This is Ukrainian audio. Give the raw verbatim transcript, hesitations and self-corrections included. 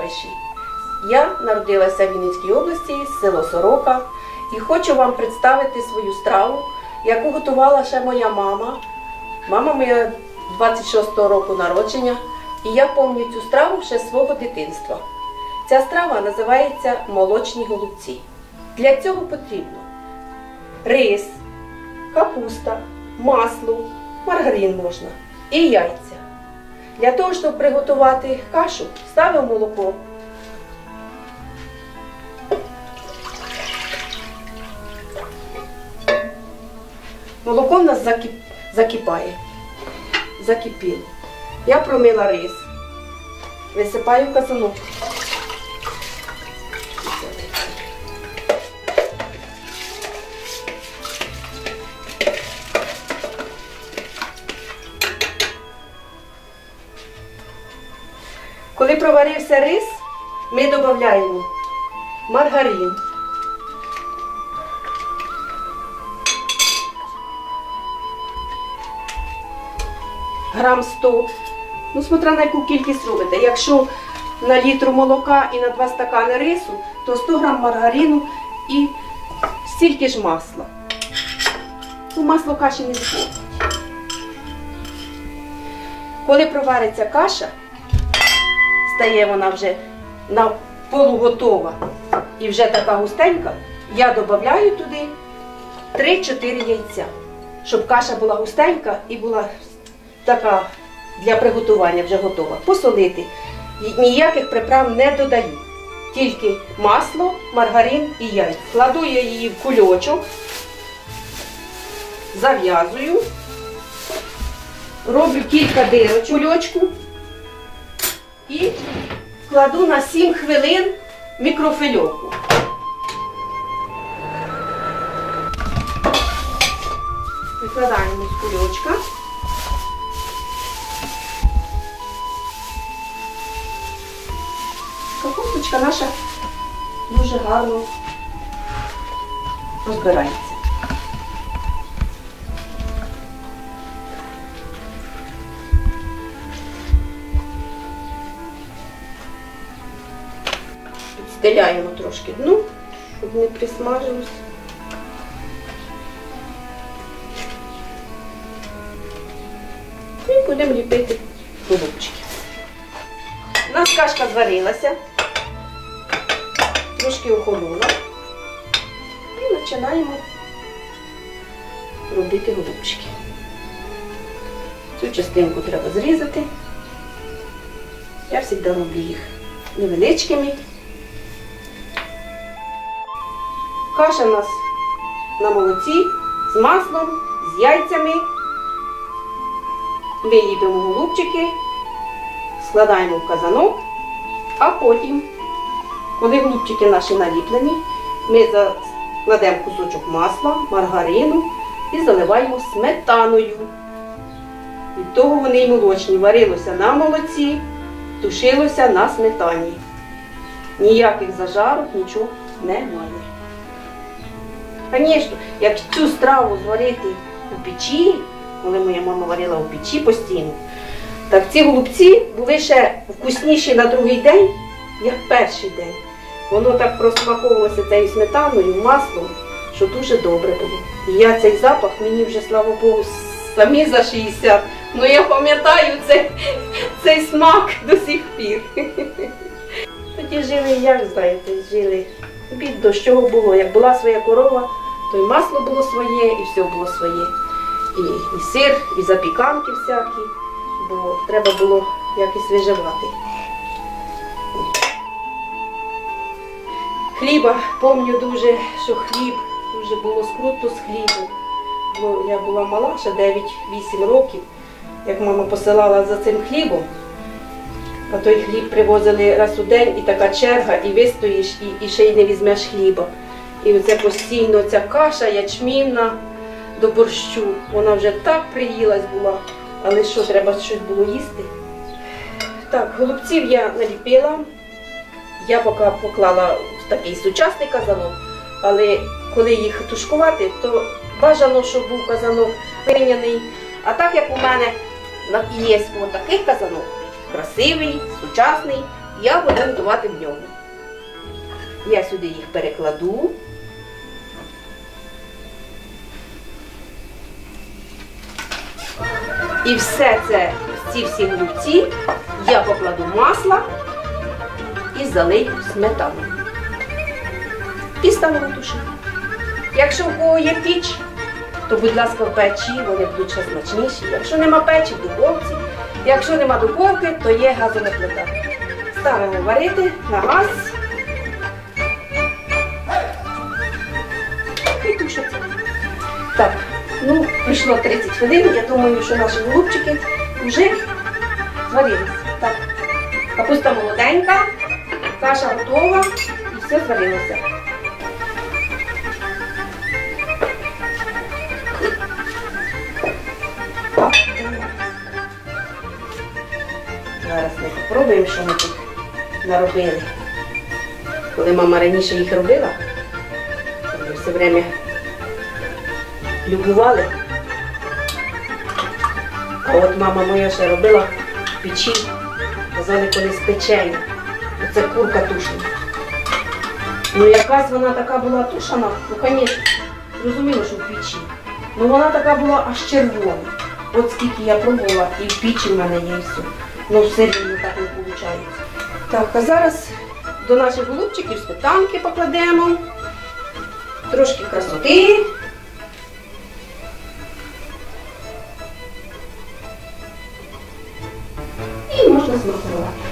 товариші! Я народилася в Вінницькій області, село Сорока, і хочу вам представити свою страву, яку готувала ще моя мама. Мама моя двадцять шостого року народження, і я пам'ятаю цю страву ще з свого дитинства. Ця страва називається молочні голубці. Для цього потрібно рис, капуста, масло, маргарин можна і яйця. Для того, щоб приготувати кашу, ставимо молоко. Молоко в нас закип... закипає. Закипіло. Я промила рис. Висипаю в казанок. Коли проварився рис, ми додаємо маргарин, грам сто, ну, смотря на яку кількість робите. Якщо на літру молока і на два стакани рису, то сто грам маргарину і стільки ж масла. Ну, масло каші не зходить. Коли провариться каша, стає вона вже на полуготова і вже така густенька, я додаю туди три-чотири яйця, щоб каша була густенька і була така для приготування вже готова. Посолити. Ніяких приправ не додаю. Тільки масло, маргарин і яйця. Кладу я її в кульочок, зав'язую, роблю кілька дирочок в кульочку і кладу на сім хвилин в мікрофильовку. Викладаємо з кульочка. Капусточка наша дуже гарно розбирається. Підстеляємо трошки дно, щоб не присмажилось. І будемо ліпити голубчики. У нас кашка зварилася, трошки охолола. І починаємо робити голубчики. Цю частинку треба зрізати. Я завжди роблю їх невеличкими. Каша у нас на молоці з маслом, з яйцями. Ми ліпимо голубчики, складаємо в казанок, а потім, коли голубчики наші наліплені, ми закладемо кусочок масла, маргарину і заливаємо сметаною. Від того вони й молочні. Варилося на молоці, тушилося на сметані. Ніяких зажарок, нічого немає. Звісно, як цю страву зварити у печі, коли моя мама варила у печі постійно, так ці голубці були ще вкусніші на другий день, як перший день. Воно так просмаковувалося цією сметаною, маслом, що дуже добре було. І я цей запах, мені вже, слава Богу, самі за шістдесят, ну я пам'ятаю цей, цей смак до сих пір. Тоді жили, як знаєте, жили бідно, з чого було. Як була своя корова, то і масло було своє, і все було своє. І, і сир, і запіканки всякі, бо треба було якось виживати. Хліба, пам'ятаю дуже, що хліб, дуже було скруто з хлібом. Бо я була мала, ще дев'ять-вісім років, як мама посилала за цим хлібом. А той хліб привозили раз у день, і така черга, і вистоїш, і, і ще й не візьмеш хліба. І оце постійно ця каша ячмінна до борщу, вона вже так приїлась була, але що, треба щось було їсти. Так, голубців я наліпила, я поки поклала в такий сучасний казанок, але коли їх тушкувати, то бажано, щоб був казанок глиняний. А так як у мене є ось такий казанок, красивий, сучасний, я буду готувати в ньому. Я сюди їх перекладу. І все це, ці всі голубці я покладу масла і залию сметаною. І ставлю тушити. Якщо в кого є піч, то, будь ласка, в печі, вони будуть ще смачніші. Якщо нема печі, в духовці. Якщо нема духовки, то є газова плита. Ставимо варити на газ. І тушиться. Так, ну, пройшло тридцять хвилин. Я думаю, що наші голубчики вже зварились. Так, капуста молоденька, каша готова і все зварилося. Зараз ми спробуємо, що ми тут наробили. Коли мама раніше їх робила, вони все время любували. А от мама моя ще робила в печі, казали, коли спечені. Оце курка тушена. Ну якась вона така була тушена, ну звісно, зрозуміло, що в печі. Ну вона така була аж червона. От скільки я пробувала, і в печі в мене є все. Ну все рівно так не виходить. Так, а зараз до наших голубчиків сметанки покладемо. Трошки красоти. І можна смакувати.